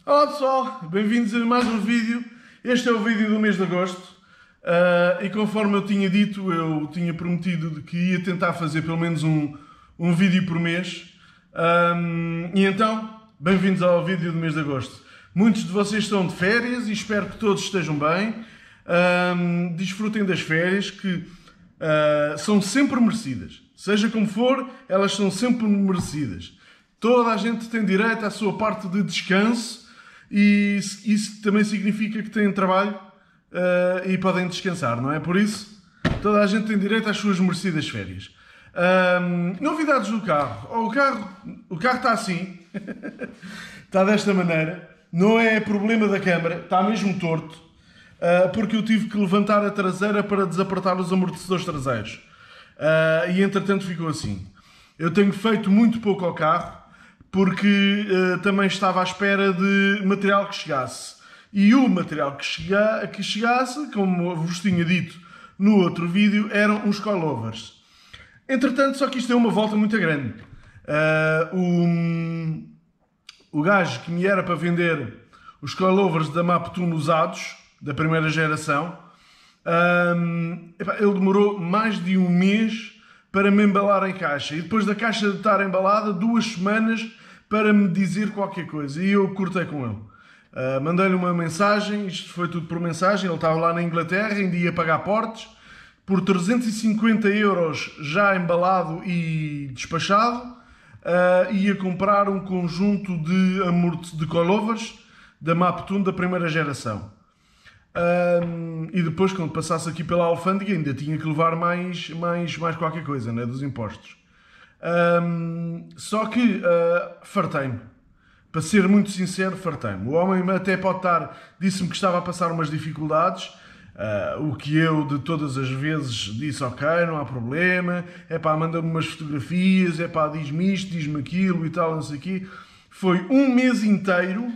Olá pessoal, bem-vindos a mais um vídeo. Este é o vídeo do mês de agosto e conforme eu tinha dito, eu tinha prometido de que ia tentar fazer pelo menos um vídeo por mês. E então, bem-vindos ao vídeo do mês de agosto. Muitos de vocês estão de férias e espero que todos estejam bem. Desfrutem das férias que são sempre merecidas. Seja como for, elas são sempre merecidas. Toda a gente tem direito à sua parte de descanso. E isso também significa que têm trabalho e podem descansar, não é? Por isso, toda a gente tem direito às suas merecidas férias. Novidades do carro. O carro está assim. Está desta maneira. Não é problema da câmara. Está mesmo torto. Porque eu tive que levantar a traseira para desapertar os amortecedores traseiros. E entretanto ficou assim. Eu tenho feito muito pouco ao carro. Porque também estava à espera de material que chegasse. E o material que chegasse, como vos tinha dito no outro vídeo, eram uns coilovers. Entretanto, só que isto é uma volta muito grande. O gajo que me era para vender os coilovers da Maptune usados, da primeira geração, ele demorou mais de um mês para me embalar em caixa. E depois da caixa de estar embalada, 2 semanas para me dizer qualquer coisa. E eu cortei com ele. Mandei-lhe uma mensagem, isto foi tudo por mensagem, ele estava lá na Inglaterra, ainda ia pagar portes, por 350 euros já embalado e despachado, ia comprar um conjunto de coilovers da Maptune da primeira geração. E depois, quando passasse aqui pela alfândega, ainda tinha que levar mais qualquer coisa, né, dos impostos. Só que fartei-me. Para ser muito sincero, fartei-me. O homem até pode estar... Disse-me que estava a passar umas dificuldades, o que eu de todas as vezes disse, ok, não há problema, manda-me umas fotografias, diz-me isto, diz-me aquilo e tal, não sei o quê. Foi um mês inteiro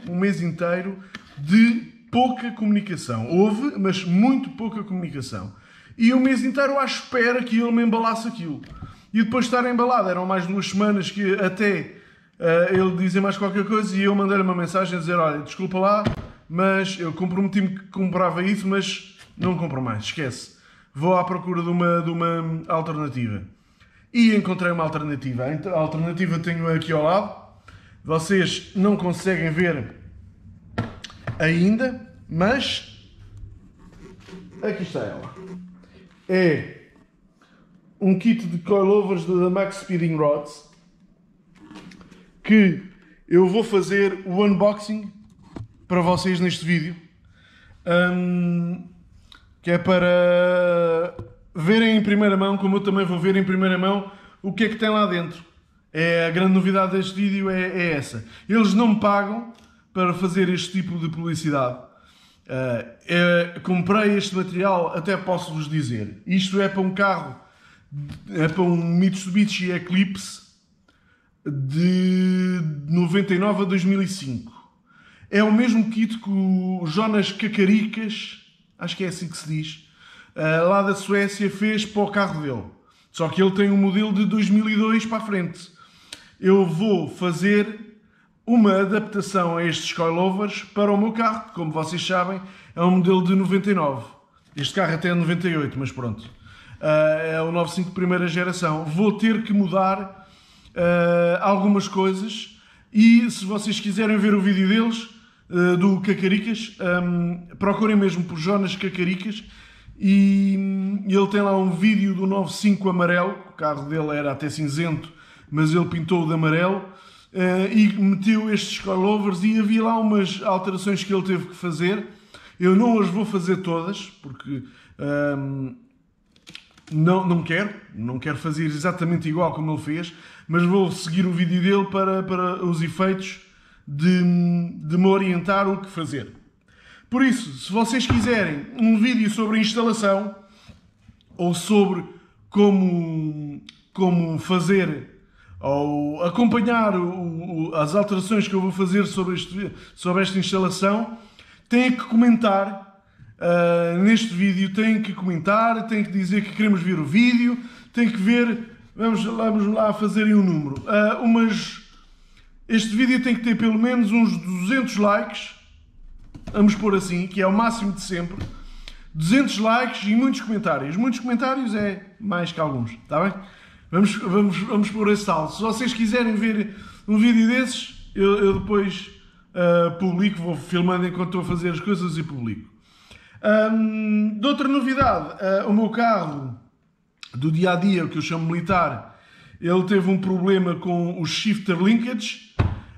de pouca comunicação. Houve, mas muito pouca comunicação. E um mês inteiro à espera que ele me embalasse aquilo. E depois de estar embalado, eram mais 2 semanas que até ele dizer mais qualquer coisa e eu mandei-lhe uma mensagem a dizer, olha, desculpa lá, mas eu comprometi-me que comprava isso, mas não compro mais, esquece. Vou à procura de uma alternativa. E encontrei uma alternativa. A alternativa tenho aqui ao lado. Vocês não conseguem ver ainda, mas aqui está ela. É um kit de coilovers da Max Speeding Rods que eu vou fazer o unboxing para vocês neste vídeo, que é para verem em primeira mão, como eu também vou ver em primeira mão o que é que tem lá dentro. A grande novidade deste vídeo é essa. Eles não me pagam para fazer este tipo de publicidade. Comprei este material, até posso vos dizer, isto é para um carro, é para um Mitsubishi Eclipse de 99 a 2005. É o mesmo kit que o Jonas Cacaricas, acho que é assim que se diz, lá da Suécia fez para o carro dele. Só que ele tem um modelo de 2002 para a frente. Eu vou fazer uma adaptação a estes coilovers para o meu carro, que, como vocês sabem, é um modelo de 99. Este carro até é 98, mas pronto. É o 95 de primeira geração. Vou ter que mudar algumas coisas e se vocês quiserem ver o vídeo deles, do Cacaricas, procurem mesmo por Jonas Cacaricas e ele tem lá um vídeo do 95 amarelo. O carro dele era até cinzento, mas ele pintou-o de amarelo. E meteu estes coilovers e havia lá umas alterações que ele teve que fazer. Eu não as vou fazer todas porque não quero fazer exatamente igual como ele fez, mas vou seguir o vídeo dele para os efeitos de me orientar o que fazer. Por isso, se vocês quiserem um vídeo sobre a instalação ou sobre como fazer ou acompanhar as alterações que eu vou fazer sobre esta instalação, têm que comentar neste vídeo, têm que comentar, têm que dizer que queremos ver o vídeo, têm que ver, vamos lá fazerem um número, Este vídeo tem que ter pelo menos uns 200 likes, vamos pôr assim, que é o máximo de sempre. 200 likes e muitos comentários. Muitos comentários é mais que alguns, está bem? Vamos pôr esse tal. Se vocês quiserem ver um vídeo desses, eu depois publico, vou filmando enquanto estou a fazer as coisas e publico. De outra novidade, o meu carro do dia-a-dia, o que eu chamo militar, ele teve um problema com os shifter linkage.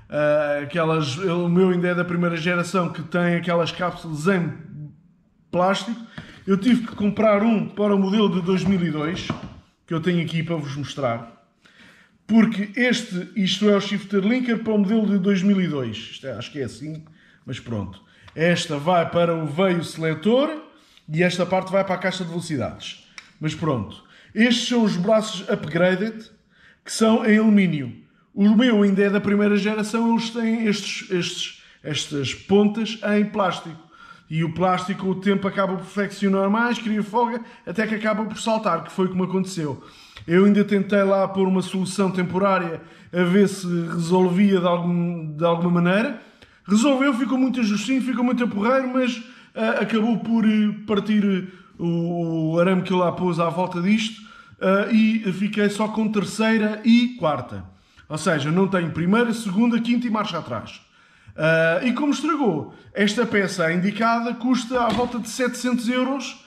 O meu ainda é da primeira geração, que tem aquelas cápsulas em plástico. Eu tive que comprar um para o modelo de 2002, que eu tenho aqui para vos mostrar. Porque isto é o shifter linker para o modelo de 2002. Acho que é assim, mas pronto. Esta vai para o veio seletor e esta parte vai para a caixa de velocidades. Mas pronto. Estes são os braços upgraded, que são em alumínio. O meu ainda é da primeira geração, eles têm estas pontas em plástico. E o plástico, com o tempo, acaba por flexionar mais, cria folga, até que acaba por saltar, que foi como aconteceu. Eu ainda tentei lá pôr uma solução temporária a ver se resolvia de alguma maneira. Resolveu, ficou muito ajustinho, ficou muito porreiro, mas acabou por partir o arame que eu lá pus à volta disto e fiquei só com terceira e quarta. Ou seja, não tenho primeira, segunda, quinta e marcha atrás. E como estragou, esta peça indicada custa à volta de 700 euros,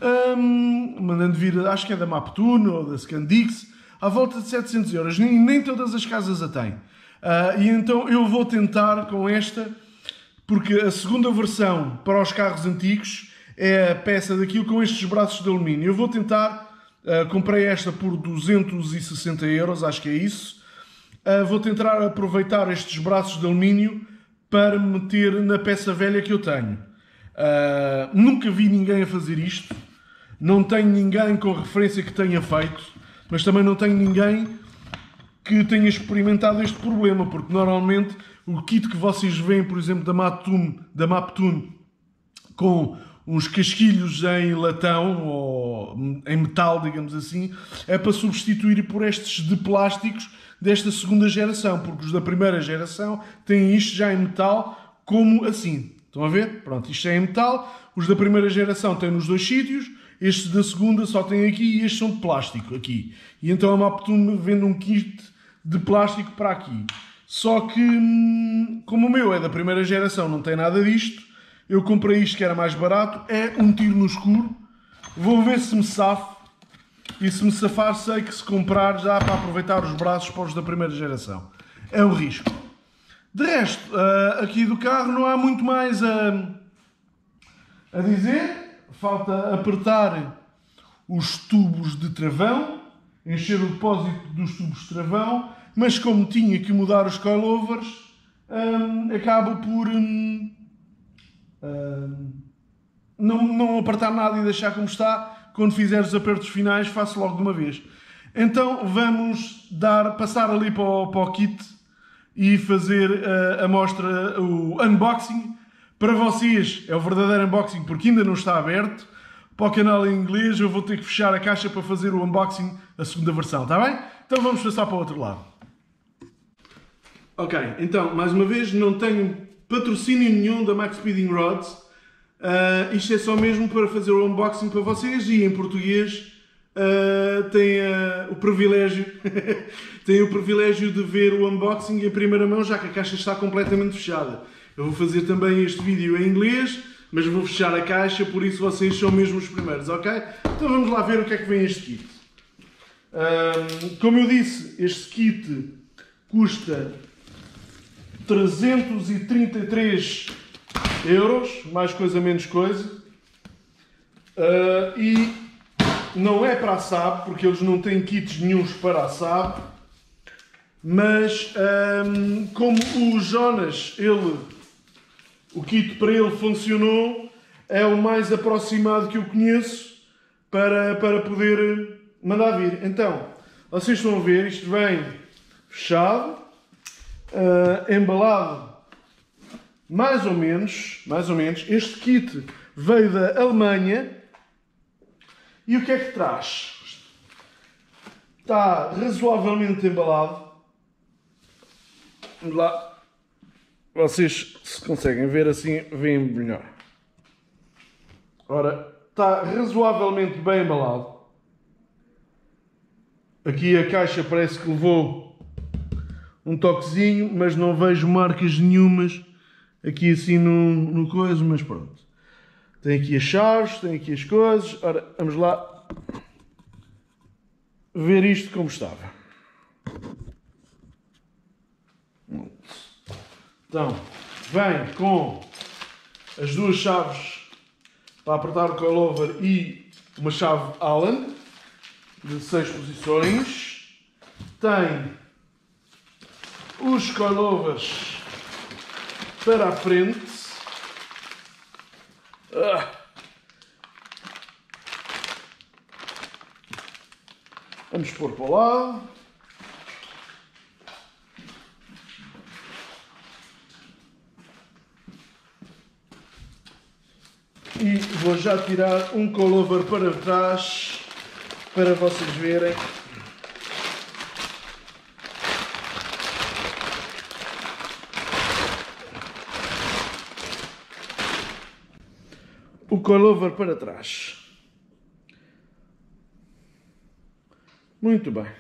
mandando vir, acho que é da Maptune ou da Scandix, à volta de 700 euros. Nem todas as casas a têm. E então eu vou tentar com esta, porque a segunda versão para os carros antigos é a peça daquilo com estes braços de alumínio. Eu vou tentar, comprei esta por 260 euros, acho que é isso. Vou tentar aproveitar estes braços de alumínio para meter na peça velha que eu tenho. Nunca vi ninguém a fazer isto. Não tenho ninguém com referência que tenha feito, mas também não tenho ninguém que tenha experimentado este problema, porque normalmente o kit que vocês veem, por exemplo, da Maptune com uns casquilhos em latão ou em metal, digamos assim, é para substituir por estes de plásticos desta segunda geração, porque os da primeira geração têm isto já em metal, como assim. Estão a ver? Pronto, isto é em metal. Os da primeira geração têm nos dois sítios, estes da segunda só têm aqui e estes são de plástico aqui. E então a Maptune vende um kit de plástico para aqui. Só que, como o meu é da primeira geração, não tem nada disto, eu comprei isto que era mais barato, é um tiro no escuro. Vou ver se me safo. E se me safar, sei que se comprar já para aproveitar os braços para os da primeira geração. É um risco. De resto, aqui do carro não há muito mais a dizer. Falta apertar os tubos de travão, encher o depósito dos tubos de travão, mas como tinha que mudar os coilovers, acabo por não apertar nada e deixar como está. Quando fizer os apertos finais, faço logo de uma vez. Então vamos passar ali para o kit e fazer a mostra, o unboxing. Para vocês é o verdadeiro unboxing porque ainda não está aberto. Para o canal em inglês eu vou ter que fechar a caixa para fazer o unboxing, a segunda versão, está bem? Então vamos passar para o outro lado. Ok, então mais uma vez não tenho patrocínio nenhum da Max Speeding Rods. Isto é só mesmo para fazer o unboxing para vocês e em português tem o privilégio tem o privilégio de ver o unboxing em primeira mão, já que a caixa está completamente fechada. Eu vou fazer também este vídeo em inglês, mas vou fechar a caixa, por isso vocês são mesmo os primeiros, ok? Então vamos lá ver o que é que vem este kit. Como eu disse, este kit custa 333 euros, mais coisa menos coisa, e não é para a Saab, porque eles não têm kits nenhuns para a Saab, mas como o Jonas, o kit para ele funcionou, é o mais aproximado que eu conheço para poder mandar vir. Então, vocês estão a ver, isto vem fechado, embalado mais ou menos. Este kit veio da Alemanha. E o que é que traz? Está razoavelmente embalado. Vamos lá. Vocês, se conseguem ver assim, veem melhor. Ora, está razoavelmente bem embalado. Aqui a caixa parece que levou um toquezinho, mas não vejo marcas nenhumas aqui assim no coisa, mas pronto. Tem aqui as chaves, tem aqui as coisas. Ora, vamos lá ver isto como estava. Então, vem com as duas chaves para apertar o coilover e uma chave Allen de 6 posições. Tem os coilovers para a frente. Vamos pôr para o lado. E vou já tirar um coilover para trás para vocês verem. O coilover para trás. Muito bem.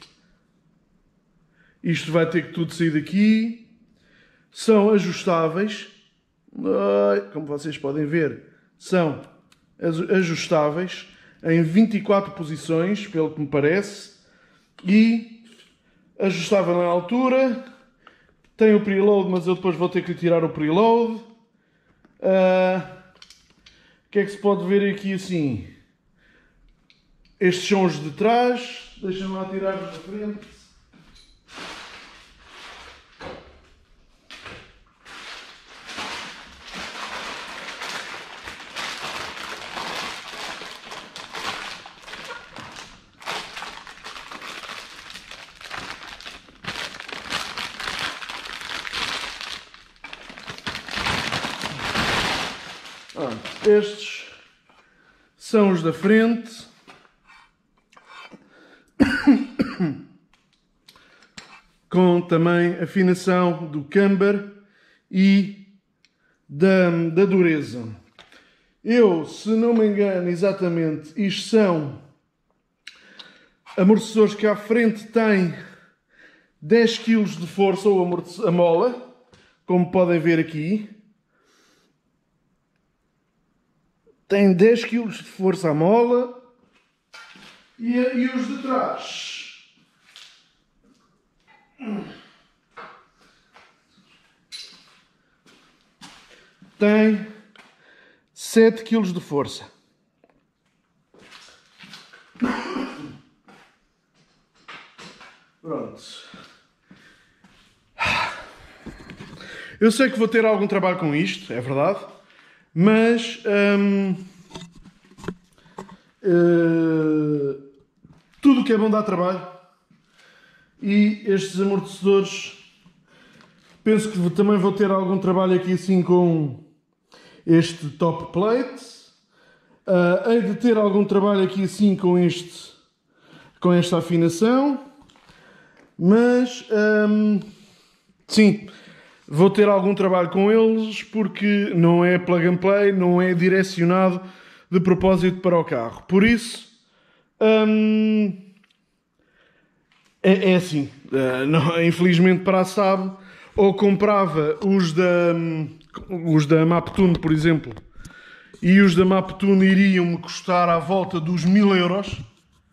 Isto vai ter que tudo sair daqui. São ajustáveis. Como vocês podem ver, são ajustáveis em 24 posições, pelo que me parece. E ajustável na altura. Tem o preload, mas eu depois vou ter que tirar o preload. O que é que se pode ver aqui assim? Estes são os de trás. Deixa-me lá tirar os da frente. Estes são os da frente. Com também afinação do camber e da dureza. Eu, se não me engano exatamente, isto são amortecedores que à frente têm 10 kg de força, ou a mola, como podem ver aqui. Tem 10 kg de força a mola. E os de trás tem 7 kg de força. Pronto. Eu sei que vou ter algum trabalho com isto, é verdade, mas tudo que é bom dá trabalho. E estes amortecedores, penso que também vou ter algum trabalho aqui assim com este top plate. Hei de ter algum trabalho aqui assim com esta afinação. Mas sim, vou ter algum trabalho com eles porque não é plug and play, não é direcionado de propósito para o carro. Por isso é assim, não, infelizmente para a Saab, ou comprava os da Maptune, por exemplo, e os da Maptune iriam-me custar à volta dos 1000 euros.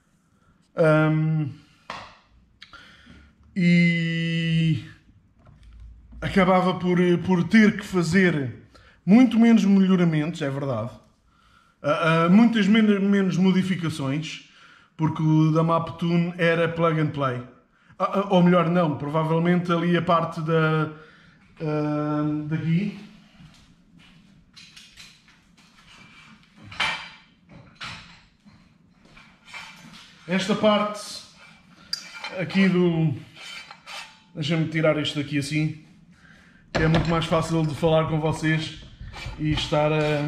E acabava por ter que fazer muito menos melhoramentos, é verdade. Muitas menos modificações. Porque o da Maptune era plug and play. Ou melhor, não. Provavelmente ali a parte daqui. Esta parte aqui do... Deixa-me tirar isto daqui assim. Que é muito mais fácil de falar com vocês e estar a...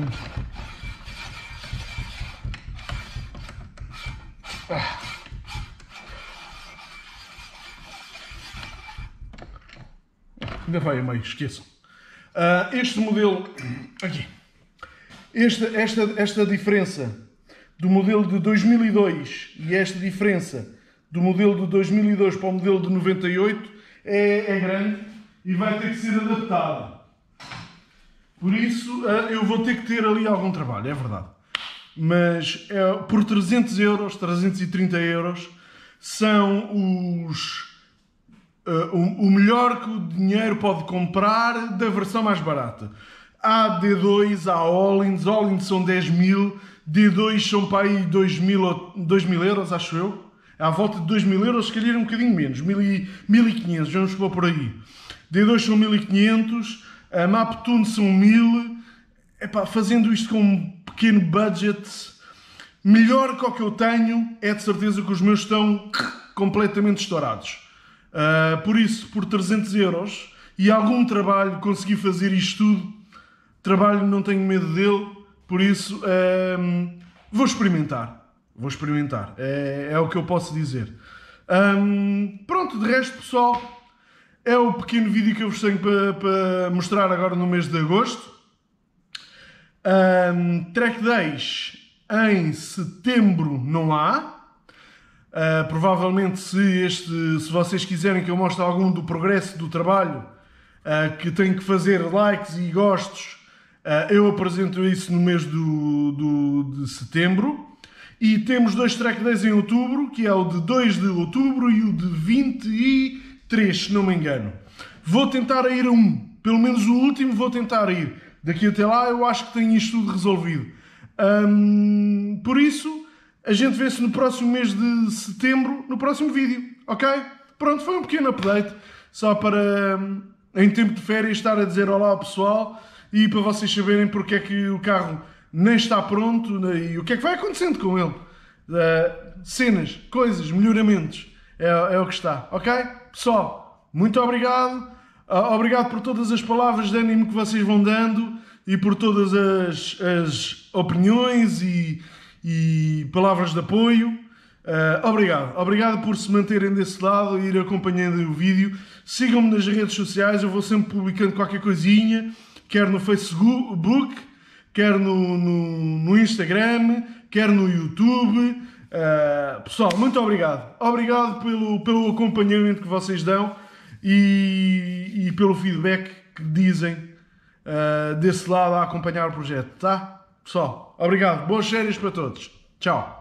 ainda vai a meio, esqueçam. Este modelo, aqui, esta diferença do modelo de 2002 e esta diferença do modelo de 2002 para o modelo de 98 é grande e vai ter que ser adaptada. Por isso, eu vou ter que ter ali algum trabalho, é verdade. Mas por 300 euros, 330 euros, são o melhor que o dinheiro pode comprar da versão mais barata. Há D2, há Hollins são 10.000, D2 são para aí 2.000 euros, acho eu. À volta de 2.000 euros, se calhar um bocadinho menos, 1.500, vamos pôr por aí. D2 são 1.500, a Maptune são 1.000. Epá, fazendo isto com um pequeno budget, melhor que o que eu tenho, é de certeza que os meus estão completamente estourados. Por isso, por 300 euros e algum trabalho, consegui fazer isto tudo. Trabalho, não tenho medo dele, por isso vou experimentar. Vou experimentar, é o que eu posso dizer. Pronto, de resto, pessoal, é o pequeno vídeo que eu vos tenho para mostrar agora no mês de agosto. Track Days em setembro não há. Provavelmente, se vocês quiserem que eu mostre algum do progresso do trabalho que tenho que fazer likes e gostos, eu apresento isso no mês de setembro. E temos 2 Track Days em outubro, que é o de 2 de outubro e o de 23, se não me engano. Vou tentar ir a um, pelo menos o último vou tentar ir. Daqui até lá eu acho que tenho isto tudo resolvido. Por isso, a gente vê-se no próximo mês de setembro, no próximo vídeo, ok? Pronto, foi um pequeno update, só para, em tempo de férias, estar a dizer olá ao pessoal e para vocês saberem porque é que o carro nem está pronto e o que é que vai acontecendo com ele. Cenas, coisas, melhoramentos, é o que está, ok? Pessoal, muito obrigado. Obrigado por todas as palavras de ânimo que vocês vão dando e por todas as opiniões e palavras de apoio. Obrigado por se manterem desse lado e ir acompanhando o vídeo. Sigam-me nas redes sociais, eu vou sempre publicando qualquer coisinha, quer no Facebook, quer no Instagram, quer no YouTube. Pessoal, muito obrigado. Obrigado pelo acompanhamento que vocês dão e pelo feedback que dizem desse lado a acompanhar o projeto, tá? Pessoal, obrigado. Boas férias para todos. Tchau.